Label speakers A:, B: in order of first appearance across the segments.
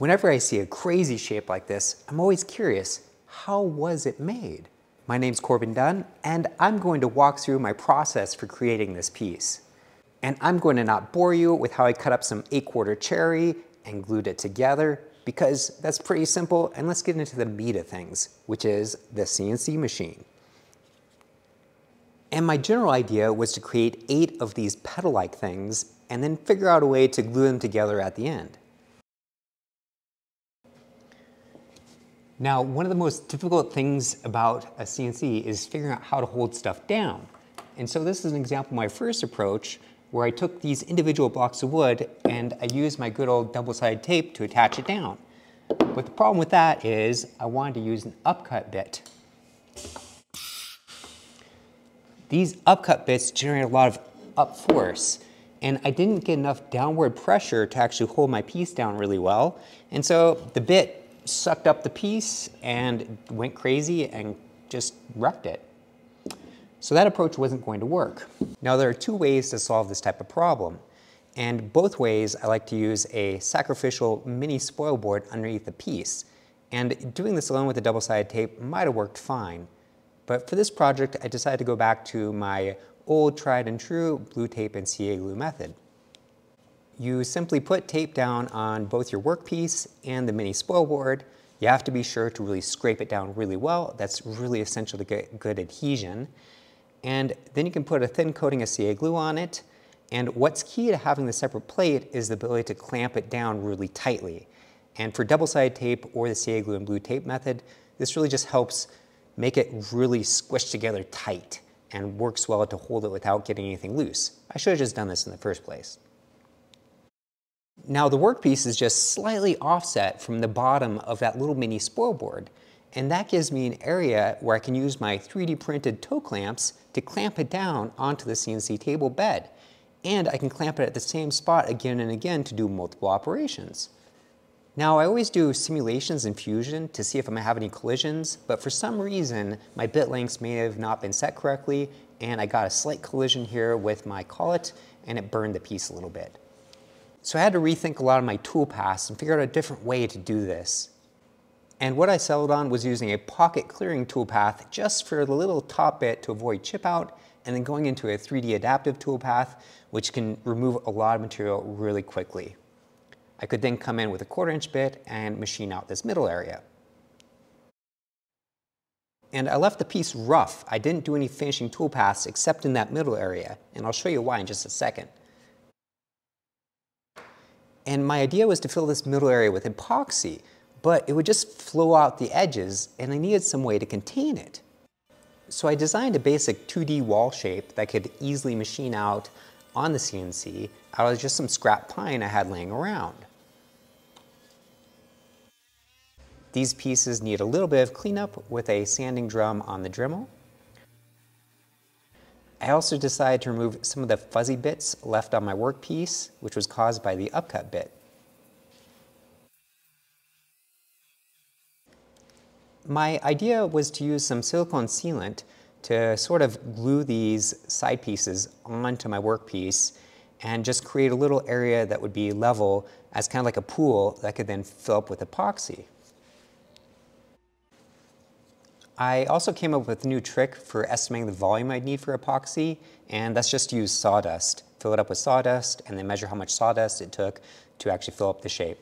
A: Whenever I see a crazy shape like this, I'm always curious, how was it made? My name's Corbin Dunn, and I'm going to walk through my process for creating this piece. And I'm going to not bore you with how I cut up some 8/4 cherry and glued it together, because that's pretty simple, and let's get into the meat of things, which is the CNC machine. And my general idea was to create 8 of these pedal-like things and then figure out a way to glue them together at the end. Now, one of the most difficult things about a CNC is figuring out how to hold stuff down. And so this is an example of my first approach, where I took these individual blocks of wood and I used my good old double-sided tape to attach it down. But the problem with that is I wanted to use an upcut bit. These upcut bits generate a lot of up force, and I didn't get enough downward pressure to actually hold my piece down really well. And so the bit sucked up the piece and went crazy and just wrecked it. So that approach wasn't going to work. Now there are 2 ways to solve this type of problem. And both ways I like to use a sacrificial mini spoil board underneath the piece. And doing this alone with the double-sided tape might have worked fine. But for this project, I decided to go back to my old tried and true blue tape and CA glue method. You simply put tape down on both your workpiece and the mini spoil board. You have to be sure to really scrape it down really well. That's really essential to get good adhesion. And then you can put a thin coating of CA glue on it. And what's key to having the separate plate is the ability to clamp it down really tightly. And for double-sided tape or the CA glue and blue tape method, this really just helps make it really squished together tight and works well to hold it without getting anything loose. I should have just done this in the first place. Now the workpiece is just slightly offset from the bottom of that little mini spoil board, and that gives me an area where I can use my 3D printed toe clamps to clamp it down onto the CNC table bed. And I can clamp it at the same spot again and again to do multiple operations. Now I always do simulations in Fusion to see if I'm gonna have any collisions, but for some reason my bit lengths may have not been set correctly, and I got a slight collision here with my collet, and it burned the piece a little bit. So I had to rethink a lot of my tool paths and figure out a different way to do this. And what I settled on was using a pocket clearing toolpath just for the little top bit to avoid chip out, and then going into a 3D adaptive toolpath, which can remove a lot of material really quickly. I could then come in with a 1/4" bit and machine out this middle area. And I left the piece rough. I didn't do any finishing toolpaths except in that middle area, and I'll show you why in just a second. And my idea was to fill this middle area with epoxy, but it would just flow out the edges, and I needed some way to contain it. So I designed a basic 2D wall shape that could easily machine out on the CNC out of just some scrap pine I had laying around. These pieces need a little bit of cleanup with a sanding drum on the Dremel. I also decided to remove some of the fuzzy bits left on my workpiece, which was caused by the upcut bit. My idea was to use some silicone sealant to sort of glue these side pieces onto my workpiece and just create a little area that would be level as kind of like a pool that could then fill up with epoxy. I also came up with a new trick for estimating the volume I'd need for epoxy, and that's just to use sawdust. Fill it up with sawdust and then measure how much sawdust it took to actually fill up the shape.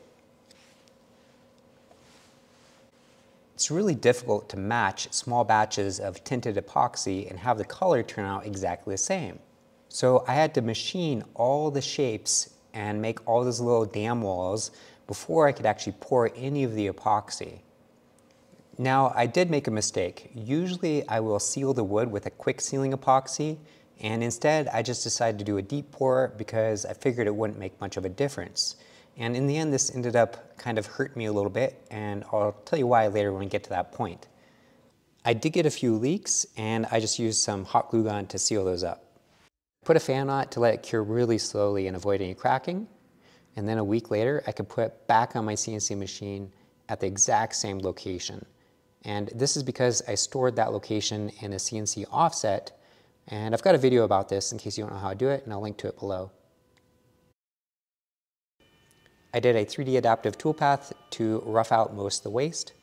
A: It's really difficult to match small batches of tinted epoxy and have the color turn out exactly the same. So I had to machine all the shapes and make all those little dam walls before I could actually pour any of the epoxy. Now, I did make a mistake. Usually I will seal the wood with a quick sealing epoxy, and instead I just decided to do a deep pour because I figured it wouldn't make much of a difference. And in the end, this ended up kind of hurting me a little bit, and I'll tell you why later when we get to that point. I did get a few leaks, and I just used some hot glue gun to seal those up. Put a fan on it to let it cure really slowly and avoid any cracking. And then a week later, I could put it back on my CNC machine at the exact same location. And this is because I stored that location in a CNC offset, and I've got a video about this in case you don't know how to do it, and I'll link to it below. I did a 3D adaptive toolpath to rough out most of the waste.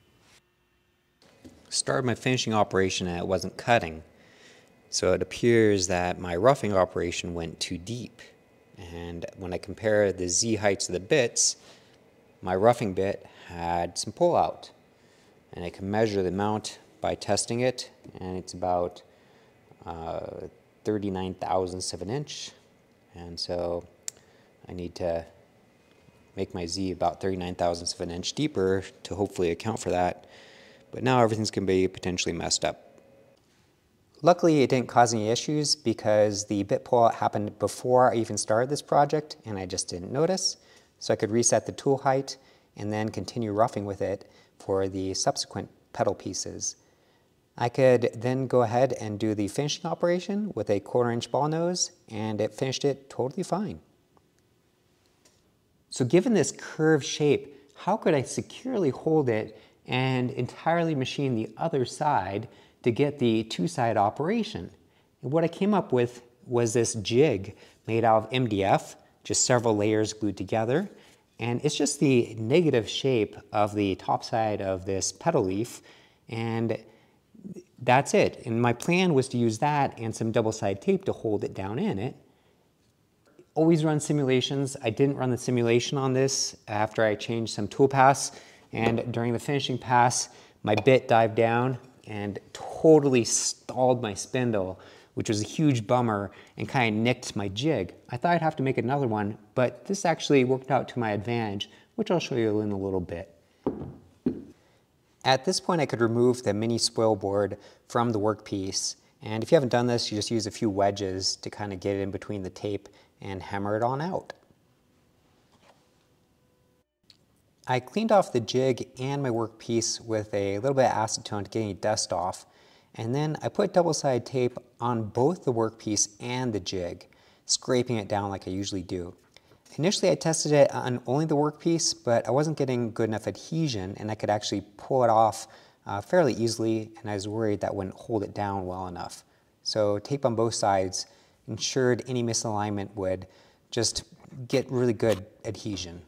A: Started my finishing operation and it wasn't cutting. So it appears that my roughing operation went too deep. And when I compare the Z heights of the bits, my roughing bit had some pull out. And I can measure the amount by testing it, and it's about 39 thousandths of an inch. And so I need to make my Z about 39 thousandths of an inch deeper to hopefully account for that. But now everything's going to be potentially messed up. Luckily, it didn't cause any issues because the bit pullout happened before I even started this project and I just didn't notice. So I could reset the tool height and then continue roughing with it for the subsequent pedal pieces. I could then go ahead and do the finishing operation with a 1/4 inch ball nose, and it finished it totally fine. So given this curved shape, how could I securely hold it and entirely machine the other side to get the two-side operation? And what I came up with was this jig made out of MDF, just several layers glued together. And it's just the negative shape of the top side of this pedal leaf, and that's it. And my plan was to use that and some double-sided tape to hold it down in it. Always run simulations. I didn't run the simulation on this after I changed some tool paths, and during the finishing pass, my bit dived down and totally stalled my spindle, which was a huge bummer and kind of nicked my jig. I thought I'd have to make another one, but this actually worked out to my advantage, which I'll show you in a little bit. At this point, I could remove the mini spoil board from the workpiece. And if you haven't done this, you just use a few wedges to kind of get it in between the tape and hammer it on out. I cleaned off the jig and my workpiece with a little bit of acetone to get any dust off. And then I put double-sided tape on both the workpiece and the jig, scraping it down like I usually do. Initially I tested it on only the workpiece, but I wasn't getting good enough adhesion and I could actually pull it off fairly easily, and I was worried that wouldn't hold it down well enough. So tape on both sides ensured any misalignment would just get really good adhesion.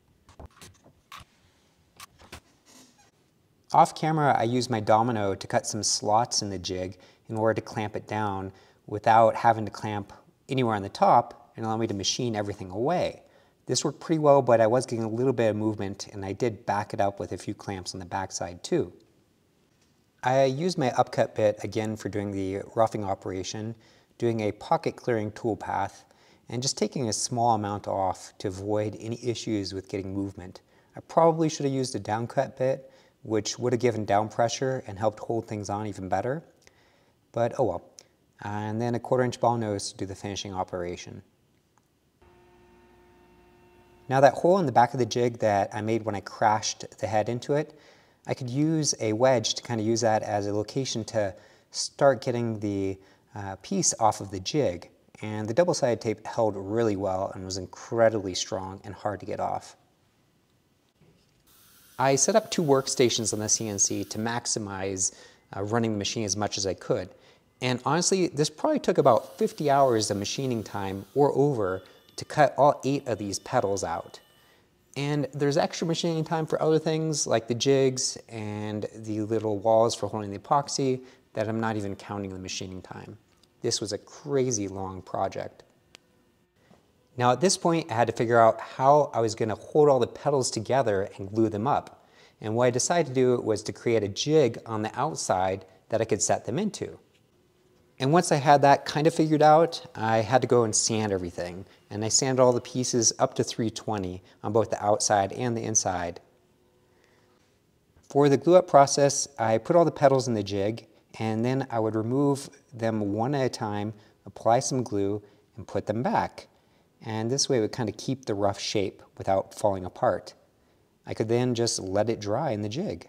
A: Off camera, I used my domino to cut some slots in the jig in order to clamp it down without having to clamp anywhere on the top and allow me to machine everything away. This worked pretty well, but I was getting a little bit of movement, and I did back it up with a few clamps on the backside too. I used my upcut bit again for doing the roughing operation, doing a pocket clearing tool path, and just taking a small amount off to avoid any issues with getting movement. I probably should have used a downcut bit, which would have given down pressure and helped hold things on even better, but oh well. And then a 1/4 inch ball nose to do the finishing operation. Now that hole in the back of the jig that I made when I crashed the head into it, I could use a wedge to kind of use that as a location to start getting the piece off of the jig. And the double-sided tape held really well and was incredibly strong and hard to get off. I set up 2 workstations on the CNC to maximize running the machine as much as I could. And honestly, this probably took about 50 hours of machining time or over to cut all 8 of these pedals out. And there's extra machining time for other things like the jigs and the little walls for holding the epoxy that I'm not even counting the machining time. This was a crazy long project. Now at this point, I had to figure out how I was going to hold all the pedals together and glue them up. And what I decided to do was to create a jig on the outside that I could set them into. And once I had that kind of figured out, I had to go and sand everything. And I sanded all the pieces up to 320 on both the outside and the inside. For the glue up process, I put all the pedals in the jig, and then I would remove them one at a time, apply some glue, and put them back. And this way it would kind of keep the rough shape without falling apart. I could then just let it dry in the jig.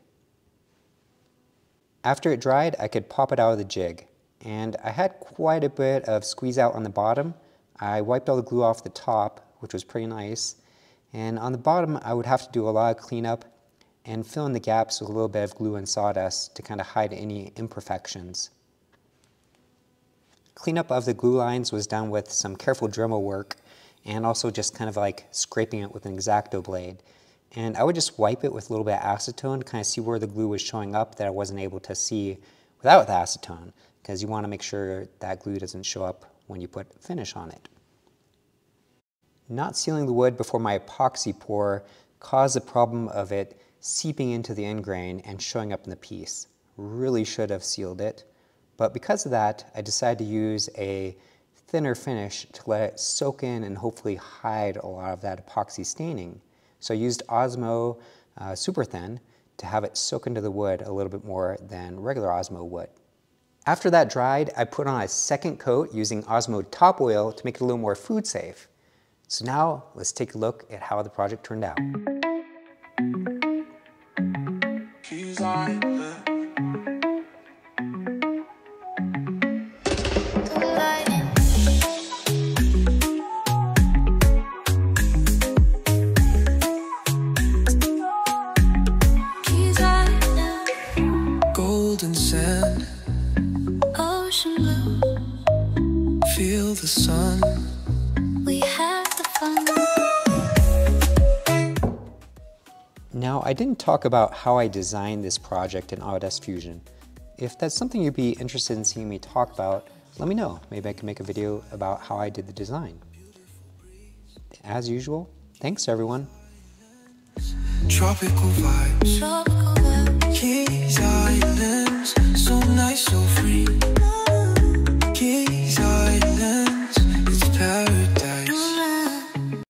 A: After it dried, I could pop it out of the jig. And I had quite a bit of squeeze out on the bottom. I wiped all the glue off the top, which was pretty nice. And on the bottom, I would have to do a lot of cleanup and fill in the gaps with a little bit of glue and sawdust to kind of hide any imperfections. Cleanup of the glue lines was done with some careful Dremel work, and also just kind of like scraping it with an X-Acto blade. And I would just wipe it with a little bit of acetone to kind of see where the glue was showing up that I wasn't able to see without the acetone, because you want to make sure that glue doesn't show up when you put finish on it. Not sealing the wood before my epoxy pour caused the problem of it seeping into the end grain and showing up in the piece. Really should have sealed it, but because of that, I decided to use a thinner finish to let it soak in and hopefully hide a lot of that epoxy staining. So I used Osmo Super Thin to have it soak into the wood a little bit more than regular Osmo would. After that dried, I put on a second coat using Osmo Top Oil to make it a little more food safe. So now let's take a look at how the project turned out.
B: Golden sand, ocean blue, feel the sun. We have the fun.
A: Now, I didn't talk about how I designed this project in Autodesk Fusion. If that's something you'd be interested in seeing me talk about, let me know. Maybe I can make a video about how I did the design. As usual, thanks everyone.
B: Tropical vibes.